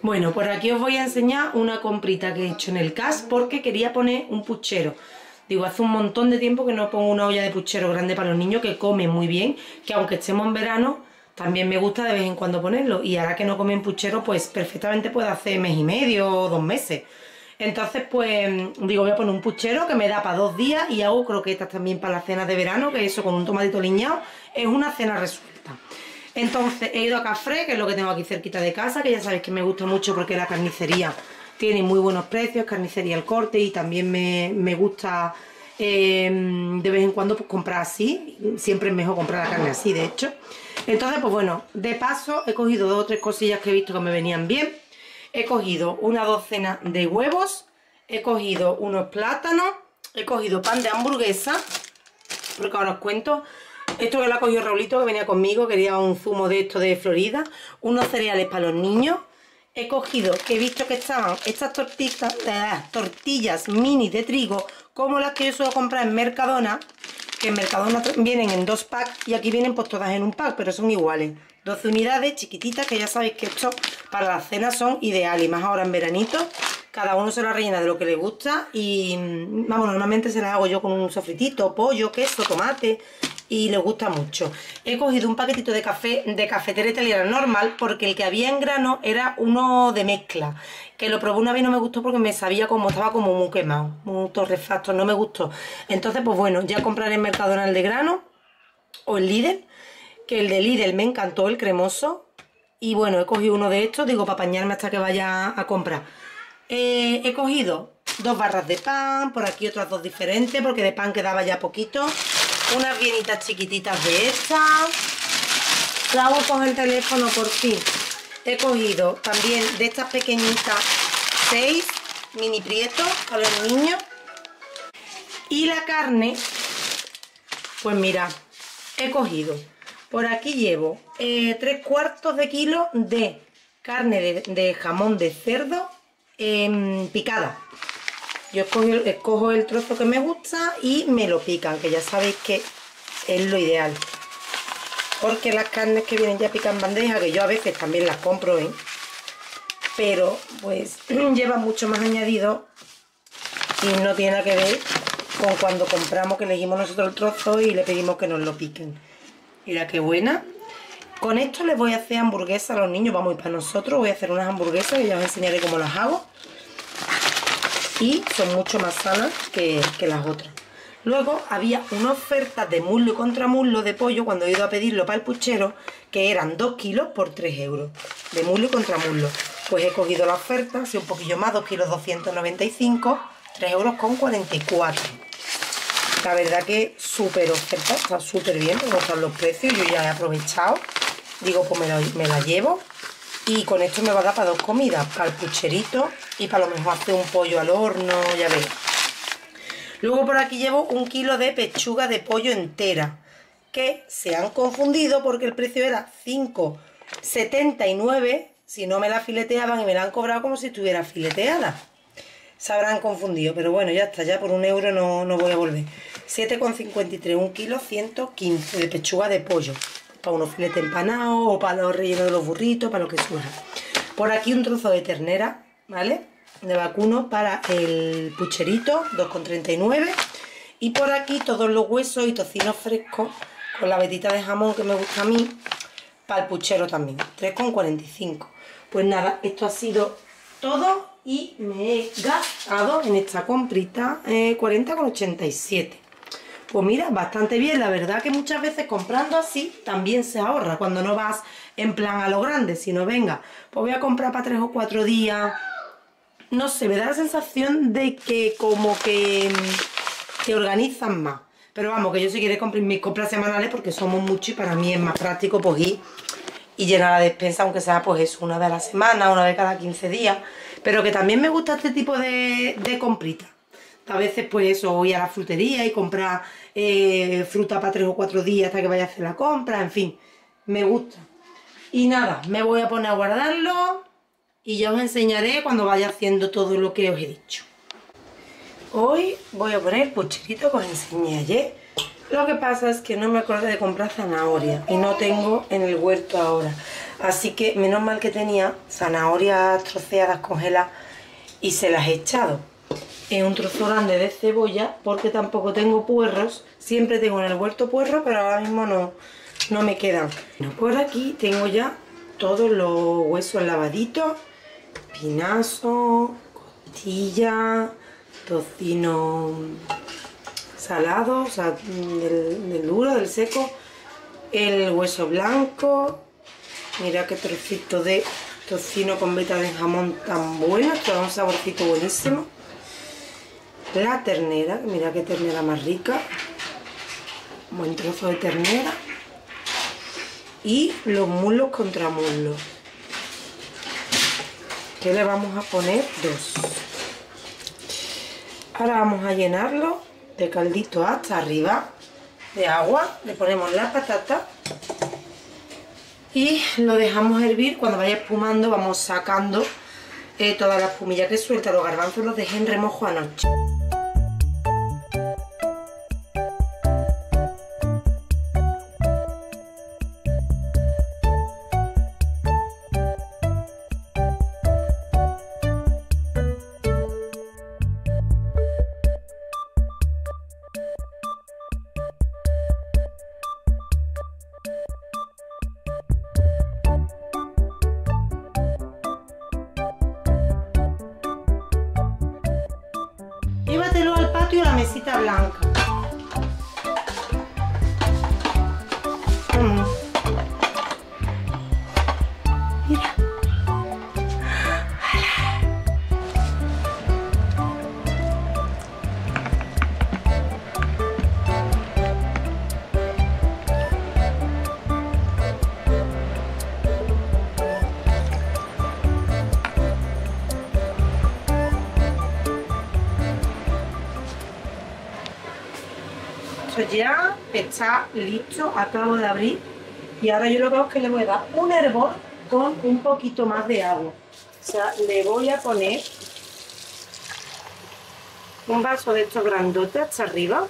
Bueno, por aquí os voy a enseñar una comprita que he hecho en el Cash porque quería poner un puchero. Digo, hace un montón de tiempo que no pongo una olla de puchero grande para los niños, que comen muy bien, que aunque estemos en verano, también me gusta de vez en cuando ponerlo. Y ahora que no comen puchero, pues perfectamente puedo hacer mes y medio o 2 meses. Entonces, pues, digo, voy a poner un puchero que me da para 2 días y hago croquetas también para la cena de verano, que eso con un tomatito liñado es una cena resuelta. Entonces he ido a Cafré, que es lo que tengo aquí cerquita de casa, que ya sabéis que me gusta mucho porque la carnicería tiene muy buenos precios, carnicería al corte, y también me gusta de vez en cuando pues, comprar así. Siempre es mejor comprar la carne así, de hecho. Entonces, pues bueno, de paso he cogido 2 o 3 cosillas que he visto que me venían bien. He cogido una docena de huevos, he cogido unos plátanos, he cogido pan de hamburguesa, porque ahora os cuento. Esto que lo ha cogido Raulito, que venía conmigo, quería un zumo de esto de Florida, unos cereales para los niños. He cogido, que he visto que estaban estas tortillas mini de trigo, como las que yo suelo comprar en Mercadona, que en Mercadona vienen en 2 packs y aquí vienen pues todas en un pack, pero son iguales. 12 unidades chiquititas, que ya sabéis que esto para las cenas son ideales, y más ahora en veranito. Cada uno se la rellena de lo que le gusta y, vamos, normalmente se las hago yo con un sofritito, pollo, queso, tomate, y les gusta mucho. He cogido un paquetito de café de cafetera italiana normal, porque el que había en grano era uno de mezcla, que lo probé una vez y no me gustó porque me sabía como, estaba como muy quemado, muy torrefacto, no me gustó. Entonces, pues bueno, ya compraré en Mercadona el de grano o el Lidl, que el de Lidl me encantó, el cremoso. Y bueno, he cogido uno de estos, digo, para apañarme hasta que vaya a comprar. He cogido 2 barras de pan, por aquí otras 2 diferentes, porque de pan quedaba ya poquito. Unas vienitas chiquititas de estas. La hago con el teléfono por fin. He cogido también de estas pequeñitas 6 mini prietos para los niños. Y la carne, pues mirad, he cogido, por aquí llevo 3/4 de kilo de carne de jamón de cerdo picada. Yo escojo el trozo que me gusta y me lo pican, que ya sabéis que es lo ideal. Porque las carnes que vienen ya pican en bandeja, que yo a veces también las compro, pero pues lleva mucho más añadido y no tiene nada que ver con cuando compramos, que elegimos nosotros el trozo y le pedimos que nos lo piquen. Mira qué buena. Con esto les voy a hacer hamburguesas a los niños, vamos, y para nosotros voy a hacer unas hamburguesas y ya os enseñaré cómo las hago. Y son mucho más sanas que las otras. Luego había una oferta de muslo y contramuslo de pollo cuando he ido a pedirlo para el puchero, que eran 2 kilos por 3 euros de muslo y contramuslo. Pues he cogido la oferta, así un poquillo más, 2 kilos 295, 3,44 euros. La verdad que súper oferta, está súper bien, me gustan los precios, yo ya he aprovechado. Digo, pues me la llevo. Y con esto me va a dar para 2 comidas, para el pucherito y para lo mejor hacer un pollo al horno, ya veis. Luego por aquí llevo 1 kilo de pechuga de pollo entera, que se han confundido porque el precio era 5,79, si no me la fileteaban, y me la han cobrado como si estuviera fileteada. Se habrán confundido, pero bueno, ya está, ya por 1 euro no voy a volver. 7,53, 1 kilo 115 de pechuga de pollo. Para unos filetes empanados o para los rellenos de los burritos, para lo que surja. Por aquí un trozo de ternera, ¿vale? De vacuno para el pucherito, 2,39. Y por aquí todos los huesos y tocino fresco con la vetita de jamón que me gusta a mí, para el puchero también, 3,45. Pues nada, esto ha sido todo y me he gastado en esta comprita 40,87. Pues mira, bastante bien. La verdad que muchas veces comprando así también se ahorra, cuando no vas en plan a lo grande, sino venga, pues voy a comprar para 3 o 4 días. No sé, me da la sensación de que como que te organizan más. Pero vamos, que yo si quiero comprar mis compras semanales porque somos muchos y para mí es más práctico pues ir y llenar la despensa, aunque sea pues eso, una vez a la semana, una vez cada 15 días. Pero que también me gusta este tipo de compritas. A veces pues eso, voy a la frutería y comprar fruta para 3 o 4 días hasta que vaya a hacer la compra, en fin, me gusta. Y nada, me voy a poner a guardarlo y ya os enseñaré cuando vaya haciendo todo lo que os he dicho. Hoy voy a poner el pucherito que os enseñé ayer. Lo que pasa es que no me acuerdo de comprar zanahoria y no tengo en el huerto ahora. Así que menos mal que tenía zanahorias troceadas congeladas y se las he echado. Es un trozo grande de cebolla porque tampoco tengo puerros. Siempre tengo en el huerto puerros, pero ahora mismo no me quedan. Bueno, por aquí tengo ya todos los huesos lavaditos. Pinazo, costilla, tocino salado, o sea, del duro, del seco. El hueso blanco. Mira qué trocito de tocino con veta de jamón tan bueno. Esto da un saborcito buenísimo. La ternera, mira qué ternera más rica. Buen trozo de ternera. Y los muslos contra muslos. Que le vamos a poner 2. Ahora vamos a llenarlo de caldito hasta arriba de agua. Le ponemos la patata y lo dejamos hervir. Cuando vaya espumando vamos sacando toda la espumilla que suelta. Los garbanzos los dejé en remojo anoche. Llévatelo al patio a la mesita blanca. Mira. Esto ya está listo, acabo de abrir y ahora yo lo que hago es que le voy a dar un hervor con un poquito más de agua. O sea, le voy a poner un vaso de estos grandotes hasta arriba.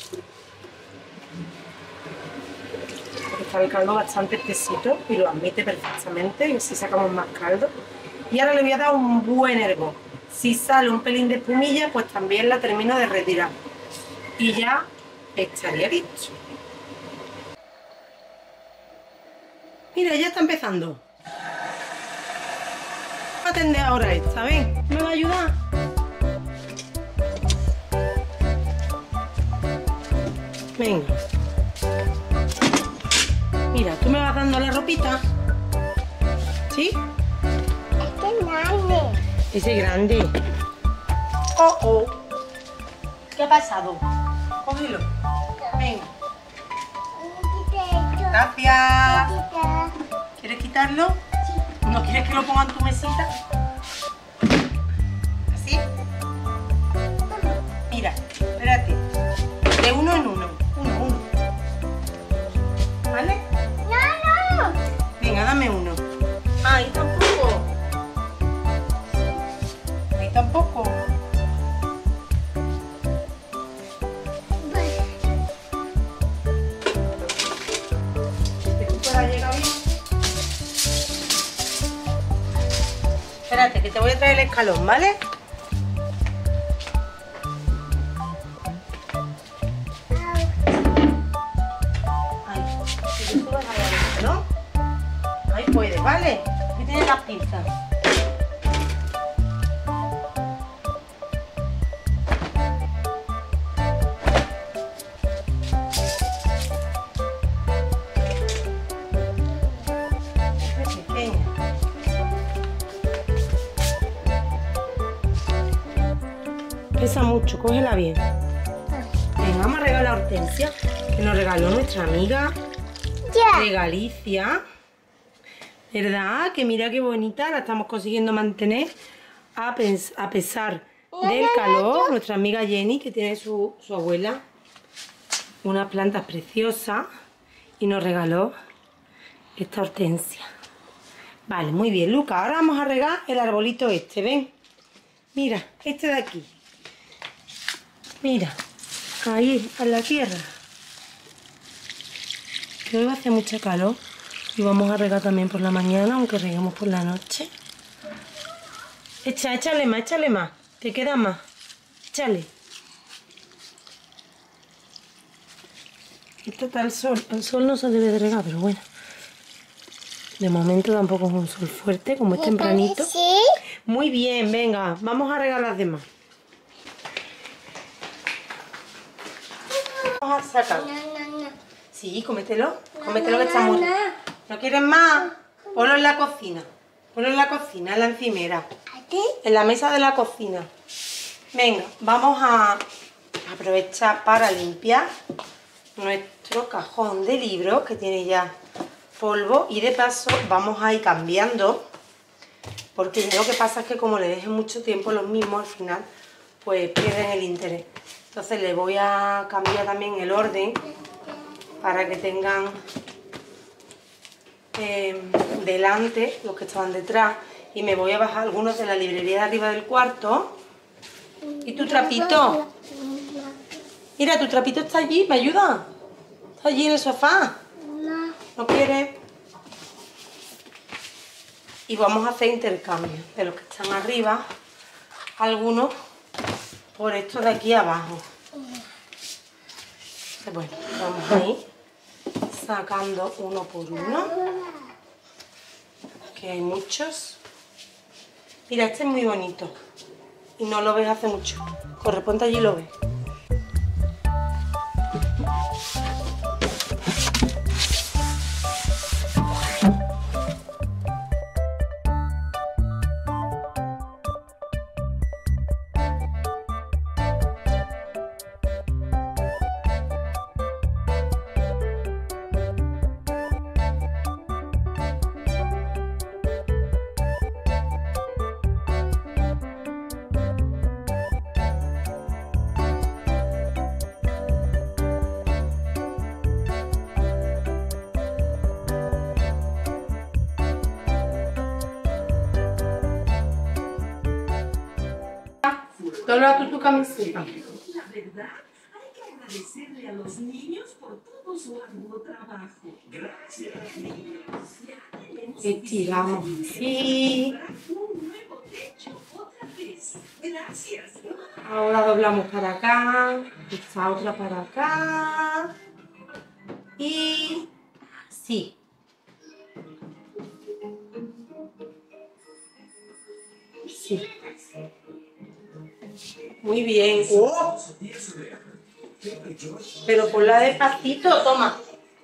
Está el caldo bastante espesito y lo admite perfectamente y así sacamos más caldo. Y ahora le voy a dar un buen hervor. Si sale un pelín de espumilla, pues también la termino de retirar. Y ya estaría listo. Mira, ya está empezando. Voy a atender ahora esta, ¿ven? ¿Me va a ayudar? Venga. Mira, tú me vas dando la ropita. ¿Sí? Este es grande. Ese grande. Oh, oh. ¿Qué ha pasado? Cógelo. Venga. Gracias. ¿Quieres quitarlo? Sí. ¿No quieres que lo ponga en tu mesita? ¿Así? Mira, espérate. De uno en uno. Uno. ¿Vale? No. Venga, dame uno. Ahí tampoco. Ahí tampoco. Espérate, que te voy a traer el escalón, ¿vale? Ahí, si te subes ahí al escalón, ahí puedes, ¿vale? Aquí tienes las pinzas. Pesa mucho, cógela bien. Venga, vamos a regalar a Hortensia, que nos regaló nuestra amiga de Galicia. ¿Verdad? Que mira qué bonita, la estamos consiguiendo mantener a pesar del calor. Nuestra amiga Jenny, que tiene su abuela unas plantas preciosas y nos regaló esta Hortensia. Vale, muy bien, Luca. Ahora vamos a regar el arbolito este, ven. Mira, este de aquí. Mira, ahí, a la tierra. Que hoy va a hacer mucho calor. Y vamos a regar también por la mañana, aunque reguemos por la noche. Échale más. Te queda más. Échale. Esto está el sol. El sol no se debe de regar, pero bueno. De momento tampoco es un sol fuerte, como es tempranito. ¿Sí? Muy bien, venga, vamos a regar las demás. Vamos a sacar. No. Sí, cómetelo. Cómetelo que está muy... ¿No quieres más? Ponlo en la cocina. Ponlo en la cocina, en la encimera. ¿Aquí? En la mesa de la cocina. Venga, vamos a aprovechar para limpiar nuestro cajón de libros que tiene ya polvo, y de paso vamos a ir cambiando, porque lo que pasa es que como le dejen mucho tiempo los mismos, al final pues pierden el interés. Entonces le voy a cambiar también el orden para que tengan delante los que estaban detrás, y me voy a bajar algunos de la librería de arriba del cuarto. ¿Y tu trapito? Mira, tu trapito está allí, ¿me ayuda? Está allí en el sofá. ¿No quiere? Y vamos a hacer intercambio de los que están arriba, algunos por estos de aquí abajo. Bueno, vamos a ir sacando uno por uno, que hay muchos. Mira, este es muy bonito y no lo ves hace mucho. Corre, ponte allí y lo ves. Dobla tu camiseta. La verdad, hay que agradecerle a los niños por todo su arduo trabajo. Gracias, niños. Ya tenemos Estiramos así. un nuevo techo otra vez. Gracias. Ahora doblamos para acá. Esta otra para acá. Y así. Sí. Muy bien. ¡Oh! Pero ponla despacito, toma.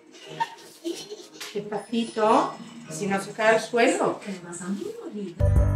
Despacito, si no se cae al suelo. Te vas a muy bonito.